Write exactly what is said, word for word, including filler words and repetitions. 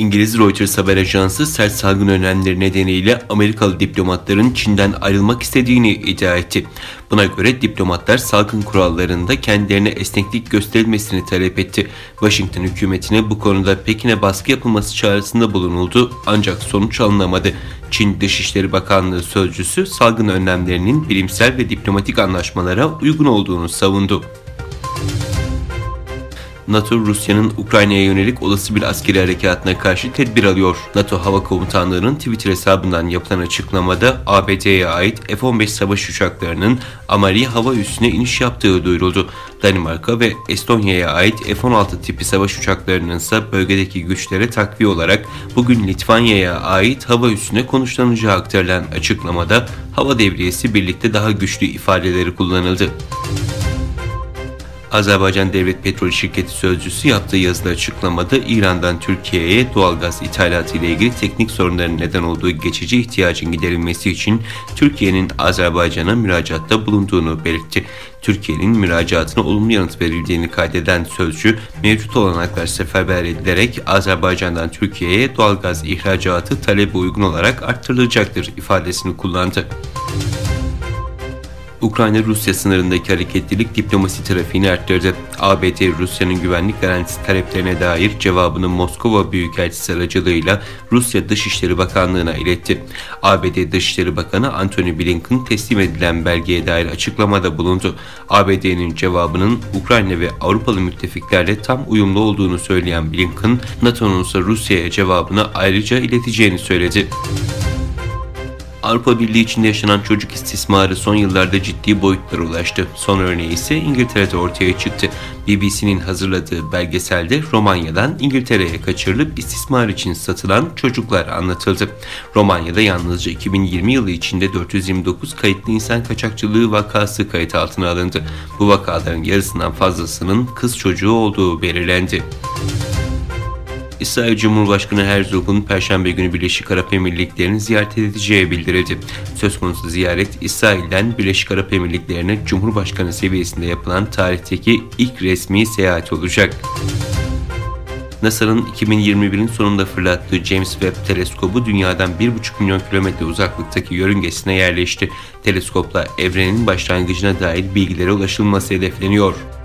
İngiliz Reuters haber ajansı sert salgın önlemleri nedeniyle Amerikalı diplomatların Çin'den ayrılmak istediğini iddia etti. Buna göre diplomatlar salgın kurallarında kendilerine esneklik gösterilmesini talep etti. Washington hükümetine bu konuda Pekin'e baskı yapılması çağrısında bulunuldu ancak sonuç alınamadı. Çin Dışişleri Bakanlığı sözcüsü salgın önlemlerinin bilimsel ve diplomatik anlaşmalara uygun olduğunu savundu. NATO, Rusya'nın Ukrayna'ya yönelik olası bir askeri harekatına karşı tedbir alıyor. NATO Hava Komutanlığı'nın Twitter hesabından yapılan açıklamada A B D'ye ait F on beş savaş uçaklarının Amari hava üssüne iniş yaptığı duyuruldu. Danimarka ve Estonya'ya ait F on altı tipi savaş uçaklarının ise bölgedeki güçlere takviye olarak bugün Litvanya'ya ait hava üssüne konuşlanacağı aktarılan açıklamada hava devriyesi birlikte daha güçlü ifadeleri kullanıldı. Azerbaycan Devlet Petrol Şirketi sözcüsü yaptığı yazılı açıklamada İran'dan Türkiye'ye doğalgaz ithalatı ile ilgili teknik sorunların neden olduğu geçici ihtiyacın giderilmesi için Türkiye'nin Azerbaycan'a müracaatta bulunduğunu belirtti. Türkiye'nin müracaatına olumlu yanıt verildiğini kaydeden sözcü, mevcut olanaklar seferber edilerek Azerbaycan'dan Türkiye'ye doğalgaz ihracatı talebe uygun olarak arttırılacaktır ifadesini kullandı. Ukrayna-Rusya sınırındaki hareketlilik diplomasi trafiğini arttırdı. A B D, Rusya'nın güvenlik garantisi taleplerine dair cevabını Moskova Büyükelçisi aracılığıyla Rusya Dışişleri Bakanlığı'na iletti. A B D Dışişleri Bakanı Antony Blinken teslim edilen belgeye dair açıklamada bulundu. A B D'nin cevabının Ukrayna ve Avrupalı müttefiklerle tam uyumlu olduğunu söyleyen Blinken, NATO'nun ise Rusya'ya cevabını ayrıca ileteceğini söyledi. Avrupa Birliği içinde yaşanan çocuk istismarı son yıllarda ciddi boyutlara ulaştı. Son örneği ise İngiltere'de ortaya çıktı. B B C'nin hazırladığı belgeselde Romanya'dan İngiltere'ye kaçırılıp istismar için satılan çocuklar anlatıldı. Romanya'da yalnızca iki bin yirmi yılı içinde dört yüz yirmi dokuz kayıtlı insan kaçakçılığı vakası kayıt altına alındı. Bu vakaların yarısından fazlasının kız çocuğu olduğu belirlendi. İsrail Cumhurbaşkanı Herzog'un Perşembe günü Birleşik Arap Emirlikleri'ni ziyaret edeceği bildirildi. Söz konusu ziyaret, İsrail'den Birleşik Arap Emirlikleri'ne Cumhurbaşkanı seviyesinde yapılan tarihteki ilk resmi seyahat olacak. NASA'nın iki bin yirmi birin sonunda fırlattığı James Webb teleskobu dünyadan bir buçuk milyon kilometre uzaklıktaki yörüngesine yerleşti. Teleskopla evrenin başlangıcına dair bilgilere ulaşılması hedefleniyor.